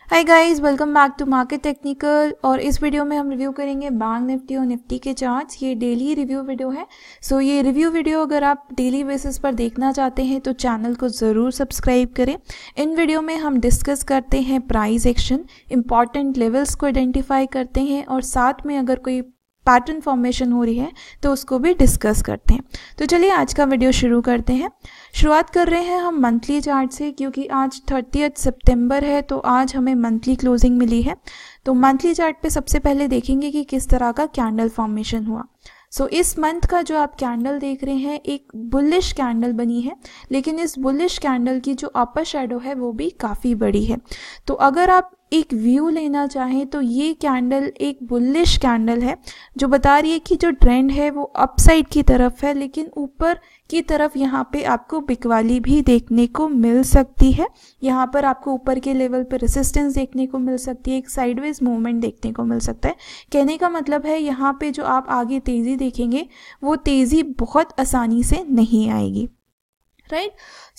Hi guys, welcome back to Market Technical. और इस वीडियो में हम रिव्यू करेंगे बैंक निफ्टी और निफ्टी के चार्ट्स। ये डेली रिव्यू वीडियो है। ये रिव्यू वीडियो अगर आप डेली बेसिस पर देखना चाहते हैं तो चैनल को ज़रूर सब्सक्राइब करें। इन वीडियो में हम डिस्कस करते हैं प्राइस एक्शन, इंपॉर्टेंट लेवल्स को आइडेंटिफाई करते हैं और साथ में अगर कोई पैटर्न फॉर्मेशन हो रही है तो उसको भी डिस्कस करते हैं। तो चलिए आज का वीडियो शुरू करते हैं। शुरुआत कर रहे हैं हम मंथली चार्ट से, क्योंकि आज 30 सितंबर है तो आज हमें मंथली क्लोजिंग मिली है। तो मंथली चार्ट पे सबसे पहले देखेंगे कि किस तरह का कैंडल फॉर्मेशन हुआ। इस मंथ का जो आप कैंडल देख रहे हैं एक बुलिश कैंडल बनी है, लेकिन इस बुलिश कैंडल की जो अपर शैडो है वो भी काफ़ी बड़ी है। तो अगर आप एक व्यू लेना चाहें तो ये कैंडल एक बुलिश कैंडल है जो बता रही है कि जो ट्रेंड है वो अपसाइड की तरफ है, लेकिन ऊपर की तरफ यहाँ पे आपको बिकवाली भी देखने को मिल सकती है। यहाँ पर आपको ऊपर के लेवल पर रेसिस्टेंस देखने को मिल सकती है, एक साइडवेज मूवमेंट देखने को मिल सकता है। कहने का मतलब है यहाँ पे जो आप आगे तेज़ी देखेंगे वो तेज़ी बहुत आसानी से नहीं आएगी, राइट।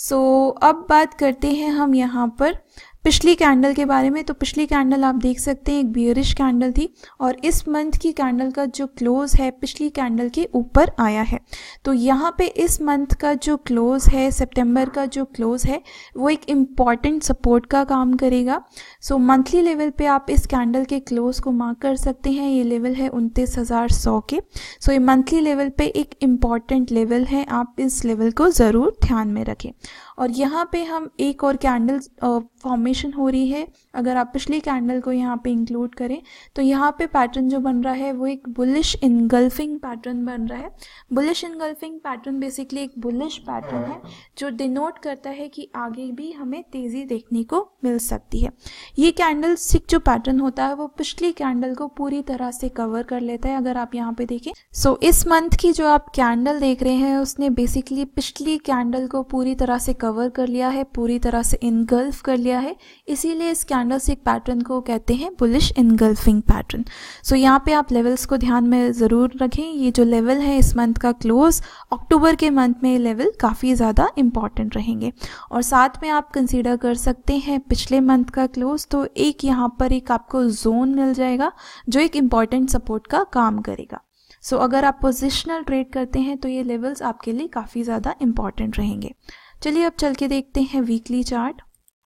अब बात करते हैं हम यहाँ पर पिछली कैंडल के बारे में। तो पिछली कैंडल आप देख सकते हैं एक बियरिश कैंडल थी और इस मंथ की कैंडल का जो क्लोज है पिछली कैंडल के ऊपर आया है। तो यहाँ पे इस मंथ का जो क्लोज है, सितंबर का जो क्लोज है, वो एक इम्पॉर्टेंट सपोर्ट का काम करेगा। मंथली लेवल पे आप इस कैंडल के क्लोज को मार्क कर सकते हैं। ये लेवल है 29,100 के। ये मंथली लेवल पे एक इम्पॉर्टेंट लेवल है, आप इस लेवल को ज़रूर ध्यान में रखें। और यहाँ पे हम एक और कैंडल फॉर्मेशन हो रही है। अगर आप पिछली कैंडल को यहाँ पे इंक्लूड करें तो यहाँ पे पैटर्न जो बन रहा है वो एक बुलिश इनगल्फिंग पैटर्न बन रहा है। बुलिश इनगल्फिंग पैटर्न बेसिकली एक बुलिश पैटर्न है जो डिनोट करता है कि आगे भी हमें तेज़ी देखने को मिल सकती है। ये कैंडल स्टिक जो पैटर्न होता है वो पिछली कैंडल को पूरी तरह से कवर कर लेता है। अगर आप यहाँ पे देखें इस मंथ की जो आप कैंडल देख रहे हैं उसने बेसिकली पिछली कैंडल को पूरी तरह से कवर कर लिया है, पूरी तरह से इनगल्फ कर लिया है। इसीलिए इस कैंडलस्टिक पैटर्न को कहते हैं बुलिश इनगल्फिंग पैटर्न। यहाँ पे आप लेवल्स को ध्यान में ज़रूर रखें। ये जो लेवल है इस मंथ का क्लोज, अक्टूबर के मंथ में ये लेवल काफ़ी ज़्यादा इंपॉर्टेंट रहेंगे। और साथ में आप कंसीडर कर सकते हैं पिछले मंथ का क्लोज। तो एक यहाँ पर एक आपको जोन मिल जाएगा जो एक इम्पॉर्टेंट सपोर्ट का काम करेगा। अगर आप पोजिशनल ट्रेड करते हैं तो ये लेवल्स आपके लिए काफ़ी ज़्यादा इंपॉर्टेंट रहेंगे। चलिए अब चल के देखते हैं वीकली चार्ट।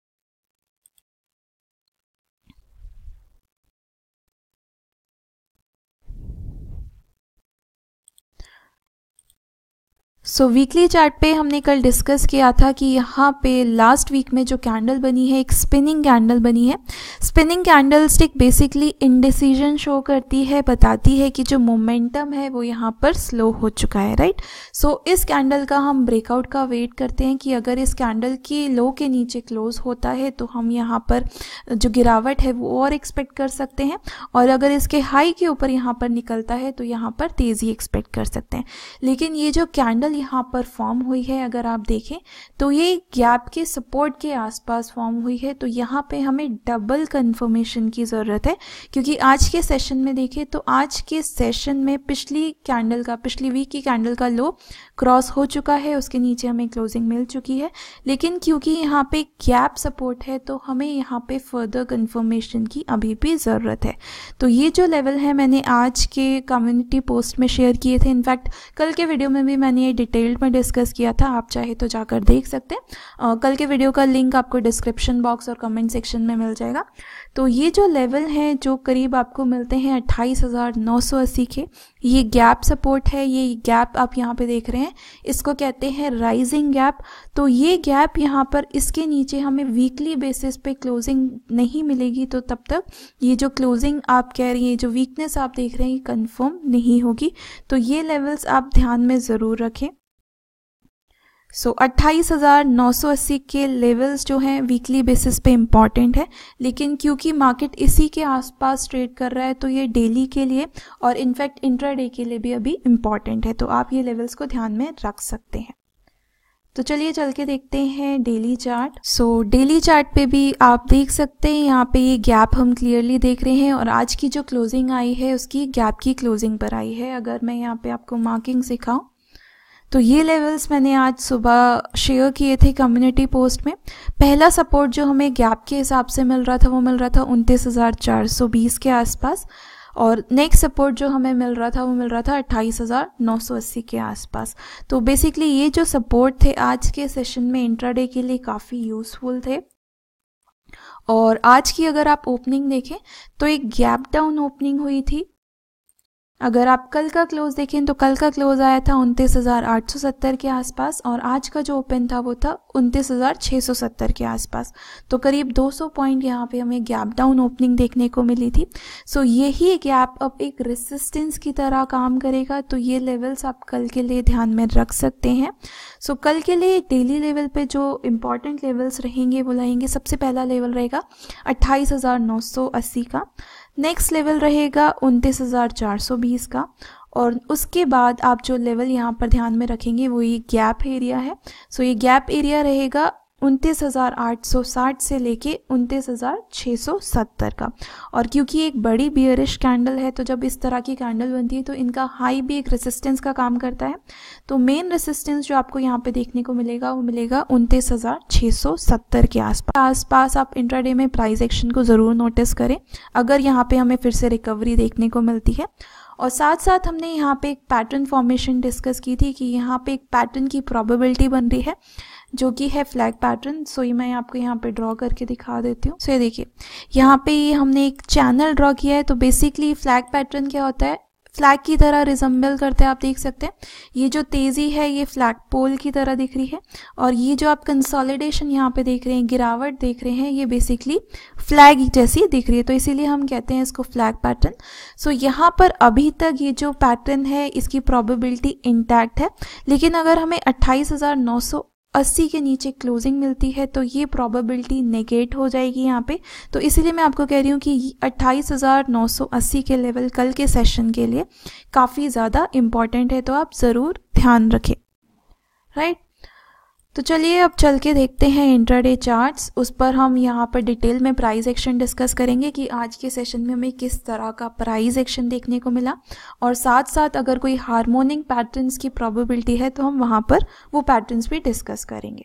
वीकली चार्ट पे हमने कल डिस्कस किया था कि यहाँ पे लास्ट वीक में जो कैंडल बनी है एक स्पिनिंग कैंडल बनी है। Spinning candle stick basically indecision show करती है, बताती है कि जो मोमेंटम है वो यहाँ पर स्लो हो चुका है, राइट। इस कैंडल का हम ब्रेकआउट का वेट करते हैं कि अगर इस कैंडल की लो के नीचे क्लोज होता है तो हम यहाँ पर जो गिरावट है वो और एक्सपेक्ट कर सकते हैं, और अगर इसके हाई के ऊपर यहाँ पर निकलता है तो यहाँ पर तेज़ी एक्सपेक्ट कर सकते हैं। लेकिन ये जो कैंडल यहाँ पर फॉर्म हुई है अगर आप देखें तो ये गैप के सपोर्ट के आसपास फॉर्म हुई है। तो यहाँ पे हमें डबल कंफर्मेशन की ज़रूरत है, क्योंकि आज के सेशन में देखें तो आज के सेशन में पिछली वीक की कैंडल का लो क्रॉस हो चुका है, उसके नीचे हमें क्लोजिंग मिल चुकी है। लेकिन क्योंकि यहाँ पे गैप सपोर्ट है तो हमें यहाँ पे फर्दर कंफर्मेशन की अभी भी ज़रूरत है। तो ये जो लेवल है मैंने आज के कम्युनिटी पोस्ट में शेयर किए थे। इनफैक्ट कल के वीडियो में भी मैंने ये डिटेल्ड में डिस्कस किया था, आप चाहे तो जाकर देख सकते हैं। कल के वीडियो का लिंक आपको डिस्क्रिप्शन बॉक्स और कमेंट सेक्शन में मिल जाएगा। तो ये जो लेवल है जो करीब आपको मिलते हैं 28,980 के, ये गैप सपोर्ट है। ये गैप आप यहाँ पे देख रहे हैं, इसको कहते हैं राइजिंग गैप। तो ये गैप यहाँ पर इसके नीचे हमें वीकली बेसिस पे क्लोजिंग नहीं मिलेगी, तो तब तक ये जो क्लोजिंग आप कह रही हैं, जो वीकनेस आप देख रहे हैं, कंफर्म नहीं होगी। तो ये लेवल्स आप ध्यान में ज़रूर रखें। 28,980 के लेवल्स जो हैं वीकली बेसिस पे इम्पॉर्टेंट है, लेकिन क्योंकि मार्केट इसी के आसपास ट्रेड कर रहा है तो ये डेली के लिए और इनफैक्ट इंट्राडे के लिए भी अभी इम्पॉर्टेंट है। तो आप ये लेवल्स को ध्यान में रख सकते हैं। तो चलिए चल के देखते हैं डेली चार्ट। डेली चार्ट पे भी आप देख सकते हैं यहाँ पे ये गैप हम क्लियरली देख रहे हैं, और आज की जो क्लोजिंग आई है उसकी गैप की क्लोजिंग पर आई है। अगर मैं यहाँ पे आपको मार्किंग सिखाऊं तो ये लेवल्स मैंने आज सुबह शेयर किए थे कम्युनिटी पोस्ट में। पहला सपोर्ट जो हमें गैप के हिसाब से मिल रहा था वो मिल रहा था 29,420 के आसपास, और नेक्स्ट सपोर्ट जो हमें मिल रहा था वो मिल रहा था 28,980 के आसपास। तो बेसिकली ये जो सपोर्ट थे आज के सेशन में इंट्राडे के लिए काफ़ी यूज़फुल थे। और आज की अगर आप ओपनिंग देखें तो एक गैप डाउन ओपनिंग हुई थी। अगर आप कल का क्लोज देखें तो कल का क्लोज आया था 29,870 के आसपास, और आज का जो ओपन था वो था 29,670 के आसपास। तो करीब 200 पॉइंट यहाँ पे हमें गैप डाउन ओपनिंग देखने को मिली थी। सो यही गैप अब एक रेसिस्टेंस की तरह काम करेगा। तो ये लेवल्स आप कल के लिए ध्यान में रख सकते हैं। सो कल के लिए डेली लेवल पे जो इम्पॉर्टेंट लेवल्स रहेंगे वो रहेंगे, सबसे पहला लेवल रहेगा 28,980 का, नेक्स्ट लेवल रहेगा 29,420 का, और उसके बाद आप जो लेवल यहाँ पर ध्यान में रखेंगे वो ये गैप एरिया है। सो ये गैप एरिया रहेगा 29,860 से लेके 29,670 का। और क्योंकि एक बड़ी बियरिश कैंडल है तो जब इस तरह की कैंडल बनती है तो इनका हाई भी एक रेसिस्टेंस का काम करता है। तो मेन रेसिस्टेंस जो आपको यहाँ पे देखने को मिलेगा वो मिलेगा 29,670 के आसपास आप इंट्राडे में प्राइस एक्शन को ज़रूर नोटिस करें अगर यहाँ पे हमें फिर से रिकवरी देखने को मिलती है। और साथ साथ हमने यहाँ पे एक पैटर्न फॉर्मेशन डिस्कस की थी कि यहाँ पे एक पैटर्न की प्रोबेबिलिटी बन रही है जो कि है फ्लैग पैटर्न। सो ये मैं आपको यहाँ पे ड्रॉ करके दिखा देती हूँ। सो ये देखिए यहाँ पे ये हमने एक चैनल ड्रॉ किया है। तो बेसिकली फ्लैग पैटर्न क्या होता है, फ्लैग की तरह रिजम्बल करते हैं। आप देख सकते हैं ये जो तेज़ी है ये फ्लैग पोल की तरह दिख रही है, और ये जो आप कंसोलिडेशन यहाँ पे देख रहे हैं, गिरावट देख रहे हैं, ये बेसिकली फ्लैग जैसी दिख रही है। तो इसीलिए हम कहते हैं इसको फ्लैग पैटर्न। सो यहाँ पर अभी तक ये जो पैटर्न है इसकी प्रोबेबिलिटी इंटैक्ट है, लेकिन अगर हमें 28,980 के नीचे क्लोजिंग मिलती है तो ये प्रोबेबिलिटी नेगेट हो जाएगी यहाँ पे। तो इसीलिए मैं आपको कह रही हूँ कि 28,980 के लेवल कल के सेशन के लिए काफ़ी ज़्यादा इम्पॉर्टेंट है, तो आप ज़रूर ध्यान रखें, राइट। तो चलिए अब चल के देखते हैं इंट्राडे चार्ट्स। उस पर हम यहाँ पर डिटेल में प्राइस एक्शन डिस्कस करेंगे कि आज के सेशन में हमें किस तरह का प्राइस एक्शन देखने को मिला, और साथ साथ अगर कोई हार्मोनिक पैटर्न्स की प्रोबेबिलिटी है तो हम वहाँ पर वो पैटर्न्स भी डिस्कस करेंगे।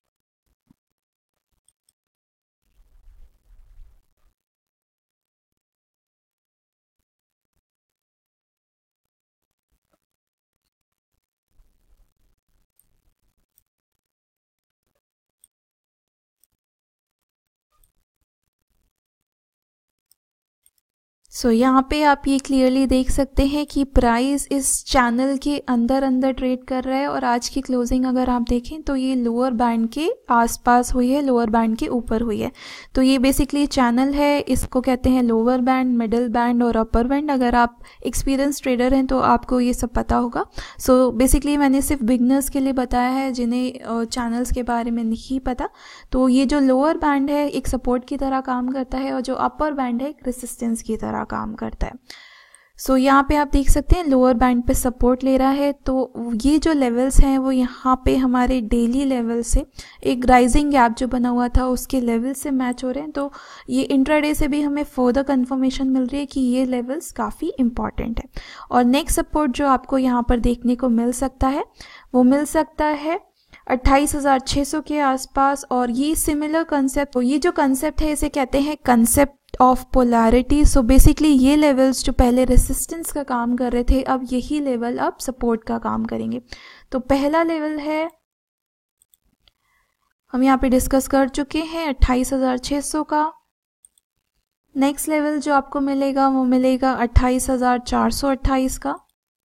सो यहाँ पे आप ये क्लियरली देख सकते हैं कि प्राइस इस चैनल के अंदर ट्रेड कर रहा है, और आज की क्लोजिंग अगर आप देखें तो ये लोअर बैंड के आसपास हुई है, लोअर बैंड के ऊपर हुई है। तो ये बेसिकली चैनल है, इसको कहते हैं लोअर बैंड, मिडिल बैंड और अपर बैंड। अगर आप एक्सपीरियंस ट्रेडर हैं तो आपको ये सब पता होगा। सो बेसिकली मैंने सिर्फ बिगनर्स के लिए बताया है जिन्हें चैनल्स के बारे में नहीं पता। तो ये जो लोअर बैंड है एक सपोर्ट की तरह काम करता है, और जो अपर बैंड है एक रेसिस्टेंस की तरह काम करता है। सो यहाँ पे आप देख सकते हैं लोअर बैंड पे सपोर्ट ले रहा है। तो ये जो लेवल्स हैं वो यहाँ पे हमारे डेली लेवल से एक राइजिंग गैप जो बना हुआ था उसके लेवल से मैच हो रहे हैं। तो ये इंट्राडे से भी हमें फर्दर कंफर्मेशन मिल रही है कि ये लेवल्स काफ़ी इंपॉर्टेंट है। और नेक्स्ट सपोर्ट जो आपको यहाँ पर देखने को मिल सकता है वो मिल सकता है 28,600 के आसपास। और ये सिमिलर कंसेप्ट, तो ये जो कंसेप्ट है इसे कहते हैं concept of polarity. So basically ये लेवल्स जो पहले रेसिस्टेंस का काम कर रहे थे अब यही लेवल अब सपोर्ट का काम करेंगे। तो पहला लेवल है हम यहाँ पे डिस्कस कर चुके हैं 28,600 का। नेक्स्ट लेवल जो आपको मिलेगा वो मिलेगा 28,428 का,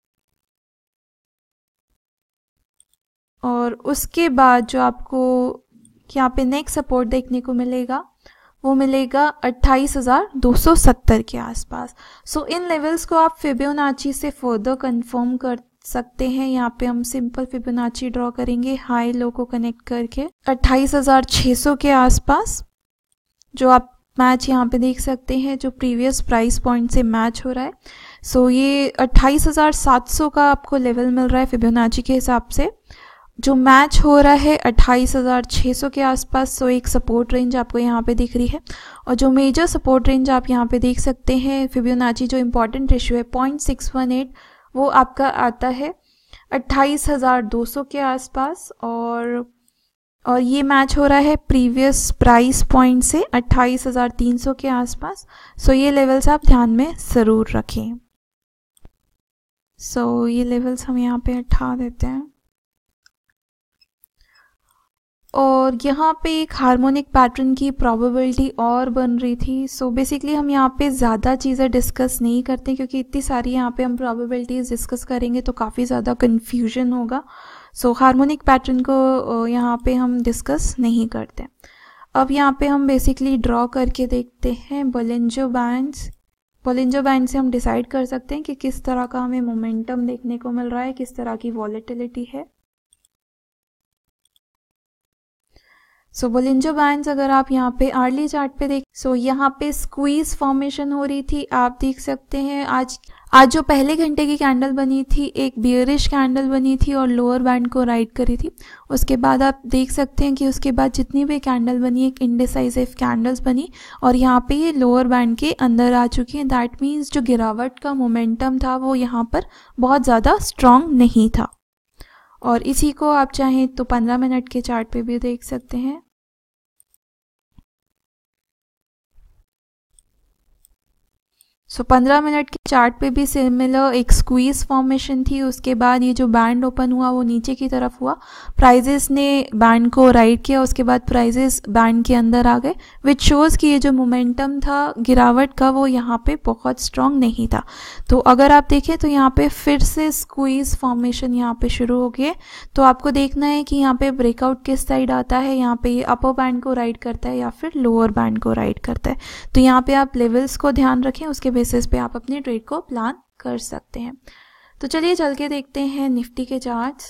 और उसके बाद जो आपको यहाँ पे नेक्स्ट सपोर्ट देखने को मिलेगा वो मिलेगा 28,270 के आसपास। सो इन लेवल्स को आप फिबोनाची से फर्दर कंफर्म कर सकते हैं। यहाँ पे हम सिंपल फिबोनाची ड्रॉ करेंगे हाई लो को कनेक्ट करके 28,600 के आसपास, जो आप मैच यहाँ पे देख सकते हैं जो प्रीवियस प्राइस पॉइंट से मैच हो रहा है। सो ये 28,700 का आपको लेवल मिल रहा है फिबोनाची के हिसाब से, जो मैच हो रहा है 28,600 के आसपास। सो एक सपोर्ट रेंज आपको यहाँ पे दिख रही है, और जो मेजर सपोर्ट रेंज आप यहाँ पे देख सकते हैं फिबोनाची जो इम्पॉर्टेंट रेशियो है 0.618 वो आपका आता है 28,200 के आसपास, और ये मैच हो रहा है प्रीवियस प्राइस पॉइंट से 28,300 के आसपास। सो ये लेवल्स आप ध्यान में ज़रूर रखें। सो ये लेवल्स हम यहाँ पे हटा देते हैं, और यहाँ पे एक हार्मोनिक पैटर्न की प्रोबेबिलिटी और बन रही थी। सो बेसिकली हम यहाँ पे ज़्यादा चीज़ें डिस्कस नहीं करते, क्योंकि इतनी सारी यहाँ पे हम प्रोबेबिलिटीज़ डिस्कस करेंगे तो काफ़ी ज़्यादा कन्फ्यूजन होगा। सो हार्मोनिक पैटर्न को यहाँ पे हम डिस्कस नहीं करते। अब यहाँ पे हम बेसिकली ड्रॉ करके देखते हैं बोलिंजर बैंड्स। बोलिंजर बैंड से हम डिसाइड कर सकते हैं कि किस तरह का हमें मोमेंटम देखने को मिल रहा है, किस तरह की वॉलेटिलिटी है। सो बोलिंजर बैंड्स अगर आप यहाँ पे अर्ली चार्ट पे देख, सो यहाँ पे स्क्वीज फॉर्मेशन हो रही थी। आप देख सकते हैं आज जो पहले घंटे की कैंडल बनी थी, एक बियरिश कैंडल बनी थी और लोअर बैंड को राइट करी थी। उसके बाद आप देख सकते हैं कि उसके बाद जितनी भी कैंडल बनी, एक इंडिसाइसिव कैंडल्स बनी और यहाँ पे ये लोअर बैंड के अंदर आ चुकी हैं। दैट मीन्स जो गिरावट का मोमेंटम था वो यहाँ पर बहुत ज़्यादा स्ट्रॉन्ग नहीं था। और इसी को आप चाहें तो 15 मिनट के चार्ट पे भी देख सकते हैं। सो 15 मिनट के चार्ट पे भी सिमिलर एक स्क्वीज फॉर्मेशन थी। उसके बाद ये जो बैंड ओपन हुआ वो नीचे की तरफ हुआ, प्राइजेस ने बैंड को राइट किया, उसके बाद प्राइजेस बैंड के अंदर आ गए, विच शोज़ कि ये जो मोमेंटम था गिरावट का वो यहाँ पे बहुत स्ट्रॉन्ग नहीं था। तो अगर आप देखें तो यहाँ पे फिर से स्क्वीज फॉर्मेशन यहाँ पे शुरू हो गए। तो आपको देखना है कि यहाँ पे ब्रेकआउट किस साइड आता है, यहाँ पे ये अपर बैंड को राइट करता है या फिर लोअर बैंड को राइट करता है। तो यहाँ पे आप लेवल्स को ध्यान रखें, उसके बेसिस पे आप अपने ट्रेड को प्लान कर सकते हैं। तो चलिए चल के देखते हैं निफ्टी के चार्ट्स।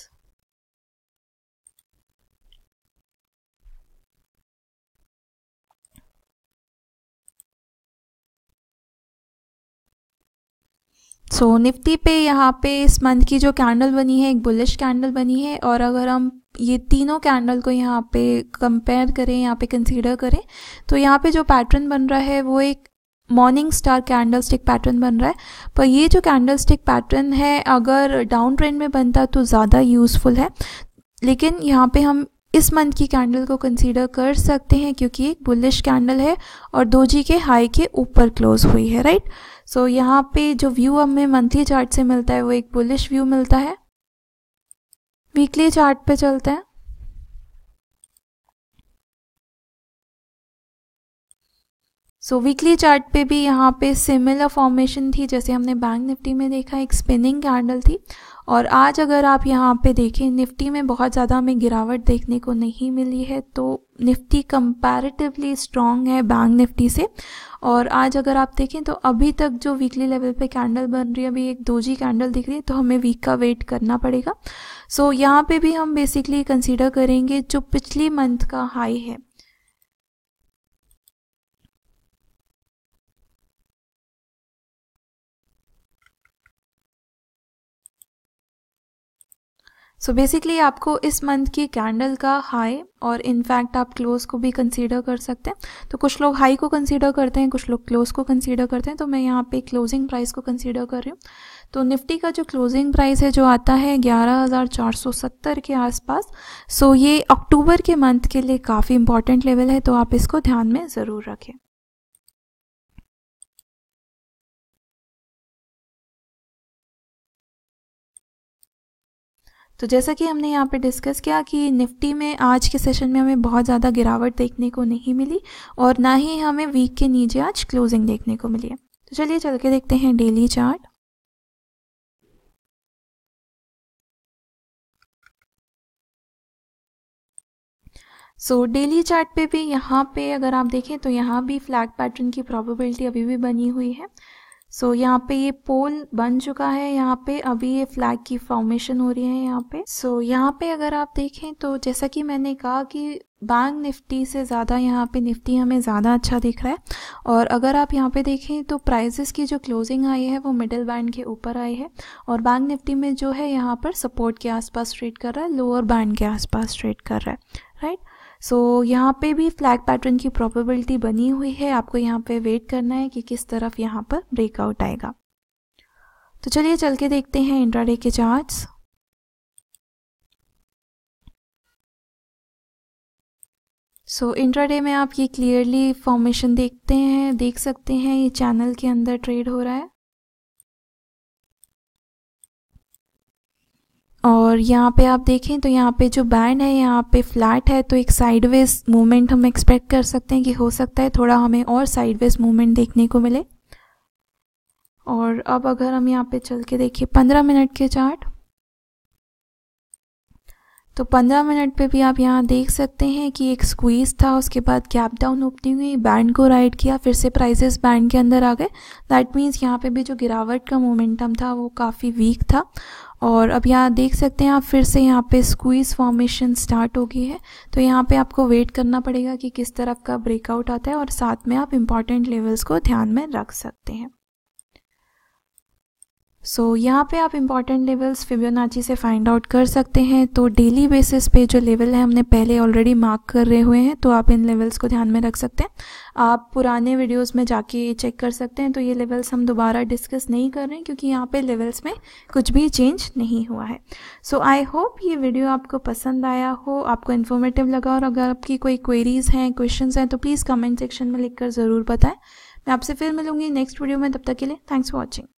सो निफ्टी पे यहाँ पे इस मंथ की जो कैंडल बनी है एक बुलिश कैंडल बनी है, और अगर हम ये तीनों कैंडल को यहाँ पे कंपेयर करें, यहाँ पे कंसीडर करें, तो यहाँ पे जो पैटर्न बन रहा है वो एक मॉर्निंग स्टार कैंडलस्टिक पैटर्न बन रहा है। पर ये जो कैंडलस्टिक पैटर्न है अगर डाउन ट्रेंड में बनता तो ज़्यादा यूज़फुल है, लेकिन यहाँ पे हम इस मंथ की कैंडल को कंसीडर कर सकते हैं क्योंकि एक बुलिश कैंडल है और डोजी के हाई के ऊपर क्लोज हुई है, राइट। सो यहाँ पे जो व्यू हमें मंथली चार्ट से मिलता है वो एक बुलिश व्यू मिलता है। वीकली चार्ट पे चलते हैं। सो वीकली चार्ट पे भी यहाँ पे सिमिलर फॉर्मेशन थी जैसे हमने बैंक निफ्टी में देखा, एक स्पिनिंग कैंडल थी। और आज अगर आप यहाँ पे देखें निफ्टी में बहुत ज़्यादा हमें गिरावट देखने को नहीं मिली है, तो निफ्टी कंपैरेटिवली स्ट्रॉन्ग है बैंक निफ्टी से। और आज अगर आप देखें तो अभी तक जो वीकली लेवल पे कैंडल बन रही है, अभी एक दोजी कैंडल दिख रही है, तो हमें वीक का वेट करना पड़ेगा। सो यहाँ पे भी हम बेसिकली कंसीडर करेंगे जो पिछली मंथ का हाई है। सो बेसिकली आपको इस मंथ की कैंडल का हाई और इनफैक्ट आप क्लोज को भी कंसीडर कर सकते हैं। तो कुछ लोग हाई को कंसीडर करते हैं, कुछ लोग क्लोज को कंसीडर करते हैं, तो मैं यहाँ पे क्लोजिंग प्राइस को कंसीडर कर रही हूँ। तो निफ्टी का जो क्लोजिंग प्राइस है जो आता है 11,470 के आसपास। सो ये अक्टूबर के मंथ के लिए काफ़ी इंपॉर्टेंट लेवल है, तो आप इसको ध्यान में ज़रूर रखें। तो जैसा कि हमने यहाँ पे डिस्कस किया कि निफ्टी में आज के सेशन में हमें बहुत ज़्यादा गिरावट देखने को नहीं मिली और ना ही हमें वीक के नीचे आज क्लोजिंग देखने को मिली है। तो चलिए चल के देखते हैं daily chart. So daily chart पे भी यहाँ पे अगर आप देखें तो यहाँ भी फ्लैग पैटर्न की प्रोबेबिलिटी अभी भी बनी हुई है। सो यहाँ पे ये पोल बन चुका है, यहाँ पे अभी ये फ्लैग की फॉर्मेशन हो रही है यहाँ पे। सो यहाँ पे अगर आप देखें तो जैसा कि मैंने कहा कि बैंक निफ्टी से ज़्यादा यहाँ पे निफ्टी हमें ज़्यादा अच्छा दिख रहा है। और अगर आप यहाँ पे देखें तो प्राइसेस की जो क्लोजिंग आई है वो मिडिल बैंड के ऊपर आई है और बैंक निफ्टी में जो है यहाँ पर सपोर्ट के आसपास ट्रेड कर रहा है, लोअर बैंड के आसपास ट्रेड कर रहा है, राइट। सो यहाँ पे भी फ्लैग पैटर्न की प्रोबेबिलिटी बनी हुई है, आपको यहाँ पे वेट करना है कि किस तरफ यहाँ पर ब्रेकआउट आएगा। तो चलिए चल के देखते हैं इंट्राडे के चार्ट्स। सो इंट्राडे में आप ये क्लियरली फॉर्मेशन देख सकते हैं, ये चैनल के अंदर ट्रेड हो रहा है और यहाँ पे आप देखें तो यहाँ पे जो बैंड है यहाँ पे फ्लैट है, तो एक साइडवेज मूवमेंट हम एक्सपेक्ट कर सकते हैं कि हो सकता है थोड़ा हमें और साइडवेज मूवमेंट देखने को मिले। और अब अगर हम यहाँ पे चल के देखिए 15 मिनट के चार्ट, तो 15 मिनट पे भी आप यहाँ देख सकते हैं कि एक स्क्वीज था, उसके बाद गैप डाउन ओपनिंग हुई, बैंड को राइड किया, फिर से प्राइसेस बैंड के अंदर आ गए। दैट मीन्स यहाँ पे भी जो गिरावट का मोमेंटम था वो काफ़ी वीक था। और अब यहाँ देख सकते हैं आप फिर से यहाँ पे स्क्वीज फॉर्मेशन स्टार्ट हो गई है, तो यहाँ पे आपको वेट करना पड़ेगा कि किस तरफ का ब्रेकआउट आता है और साथ में आप इम्पॉर्टेंट लेवल्स को ध्यान में रख सकते हैं। सो यहाँ पे आप इम्पॉर्टेंट लेवल्स फिबोनाची से फाइंड आउट कर सकते हैं। तो डेली बेसिस पे जो लेवल है हमने पहले ऑलरेडी मार्क कर रहे हुए हैं, तो आप इन लेवल्स को ध्यान में रख सकते हैं। आप पुराने वीडियोस में जाके चेक कर सकते हैं, तो ये लेवल्स हम दोबारा डिस्कस नहीं कर रहे हैं क्योंकि यहाँ पे लेवल्स में कुछ भी चेंज नहीं हुआ है। सो आई होप ये वीडियो आपको पसंद आया हो, आपको इन्फॉर्मेटिव लगा, और अगर आपकी कोई क्वेरीज़ हैं, क्वेश्चंस हैं, तो प्लीज़ कमेंट सेक्शन में लिखकर ज़रूर बताएं। मैं आपसे फिर मिलूंगी नेक्स्ट वीडियो में, तब तक के लिए थैंक्स फॉर वॉचिंग।